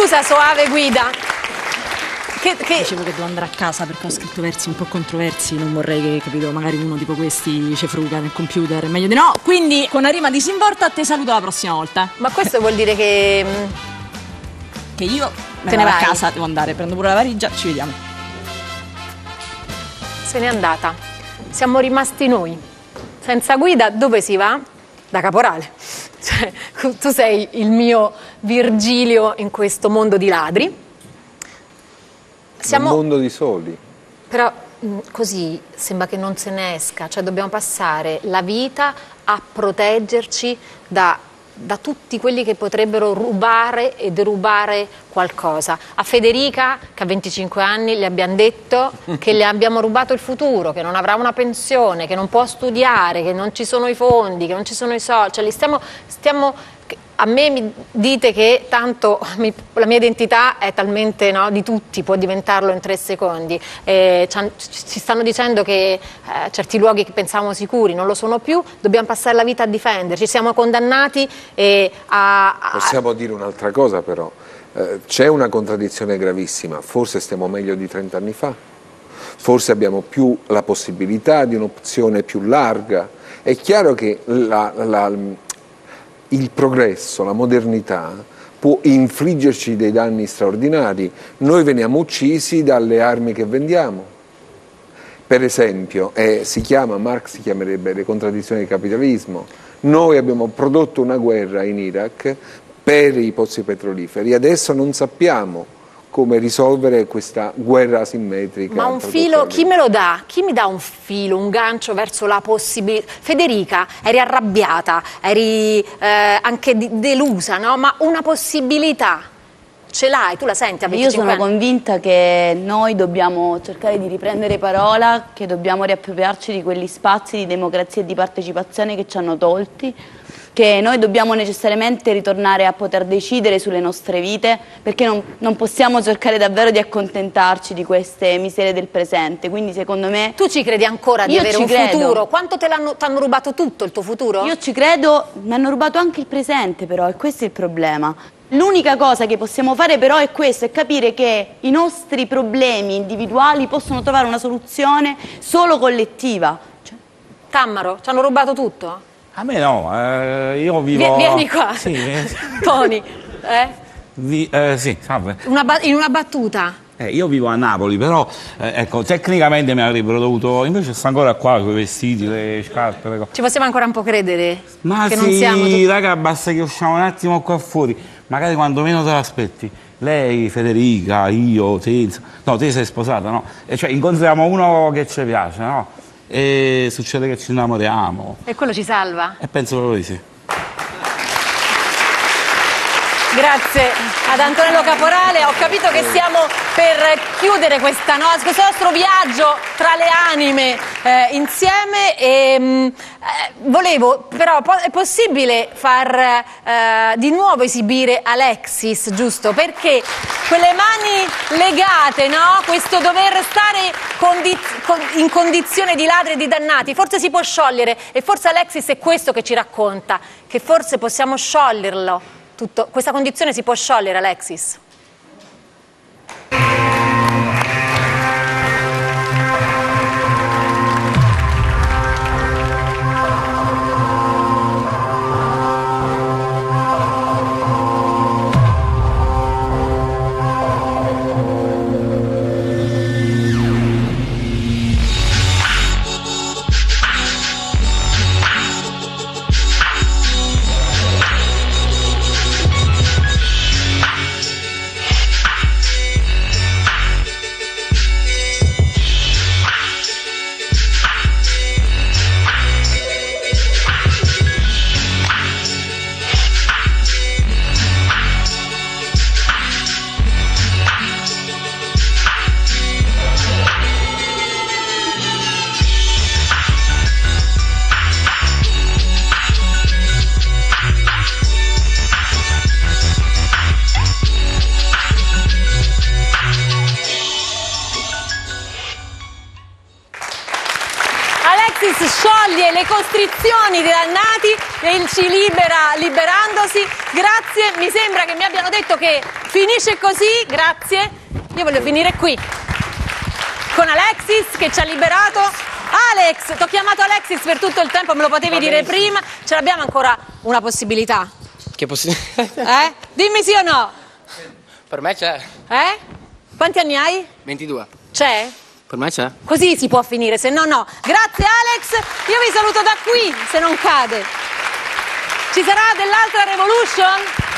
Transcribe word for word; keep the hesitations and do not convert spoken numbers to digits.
Scusa, soave guida. Che, che... Dicevo che devo andare a casa perché ho scritto versi un po' controversi, non vorrei che, capito, magari uno tipo questi ci fruga nel computer, meglio di no. Quindi con una rima disinvolta te saluto la prossima volta. Ma questo vuol dire che... Che io te ne vai a casa, devo andare, prendo pure la valigia, ci vediamo. Se n'è andata. Siamo rimasti noi. Senza guida dove si va? Da caporale. Cioè, tu sei il mio Virgilio in questo mondo di ladri. Siamo... un mondo di soli. Però mh, così sembra che non se ne esca, cioè dobbiamo passare la vita a proteggerci da, da tutti quelli che potrebbero rubare e derubare qualcosa. A Federica, che ha venticinque anni, le abbiamo detto che le abbiamo rubato il futuro, che non avrà una pensione, che non può studiare, che non ci sono i fondi, che non ci sono i soldi, cioè li stiamo... stiamo a me mi dite che tanto mi, la mia identità è talmente, no, di tutti, può diventarlo in tre secondi. Eh, ci stanno dicendo che eh, certi luoghi che pensavamo sicuri non lo sono più, dobbiamo passare la vita a difenderci, siamo condannati eh, a, a... Possiamo dire un'altra cosa però, eh, c'è una contraddizione gravissima, forse stiamo meglio di trent'anni fa, forse abbiamo più la possibilità di un'opzione più larga. È chiaro che la... la il progresso, la modernità può infliggerci dei danni straordinari. Noi veniamo uccisi dalle armi che vendiamo. Per esempio, eh, si chiama, Marx si chiamerebbe le contraddizioni del capitalismo. Noi abbiamo prodotto una guerra in Iraq per i pozzi petroliferi, adesso non sappiamo come risolvere questa guerra asimmetrica. Ma un filo, chi me lo dà? Chi mi dà un filo, un gancio verso la possibilità? Federica, eri arrabbiata, eri eh, anche delusa, no? Ma una possibilità ce l'hai, tu la senti a venticinque anni? Io sono anni? convinta che noi dobbiamo cercare di riprendere parola, che dobbiamo riappropriarci di quegli spazi di democrazia e di partecipazione che ci hanno tolti, che noi dobbiamo necessariamente ritornare a poter decidere sulle nostre vite, perché non, non possiamo cercare davvero di accontentarci di queste miserie del presente. Quindi secondo me... Tu ci credi ancora di avere un credo. futuro? Quanto te l'hanno t'hanno rubato tutto il tuo futuro? Io ci credo, mi hanno rubato anche il presente però, e questo è il problema. L'unica cosa che possiamo fare però è questo, è capire che i nostri problemi individuali possono trovare una soluzione solo collettiva. Cioè... Tammaro, ci hanno rubato tutto? A me no, eh, io vivo... Vieni qua, sì. Tony, eh? Vi, eh, sì, salve. Una in una battuta. Eh, io vivo a Napoli, però, eh, ecco, tecnicamente mi avrebbero dovuto... Invece sto ancora qua con i vestiti, le scarpe, le cose. Ci possiamo ancora un po' credere? Ma che sì, non siamo tutti... raga, basta che usciamo un attimo qua fuori. Magari quando meno te l'aspetti. Lei, Federica, io, te... No, te sei sposata, no? E cioè, incontriamo uno che ci piace, no? E succede che ci innamoriamo. E quello ci salva? E penso proprio di sì. Grazie ad Antonello Caporale, ho capito che stiamo per chiudere questa no questo nostro viaggio tra le anime eh, insieme e mh, eh, volevo però, po è possibile far eh, di nuovo esibire Alexis, giusto? Perché quelle mani legate, no? Questo dover stare condi con in condizione di ladri e di dannati, forse si può sciogliere e forse Alexis è questo che ci racconta, che forse possiamo scioglierlo. Tutto. Questa condizione si può sciogliere, Alexis? scioglie le costrizioni dei dannati e ci libera liberandosi. Grazie, mi sembra che mi abbiano detto che finisce così, grazie. Io voglio finire qui con Alexis che ci ha liberato. Alex, ti ho chiamato Alexis per tutto il tempo, me lo potevi dire prima. Ce l'abbiamo ancora una possibilità? Che possibilità? Eh? Dimmi sì o no. Per me c'è. Eh? Quanti anni hai? ventidue. C'è? Per me c'è. Così si può finire, se no no. Grazie Alex, io vi saluto da qui, se non cade. Ci sarà dell'altra Revolution?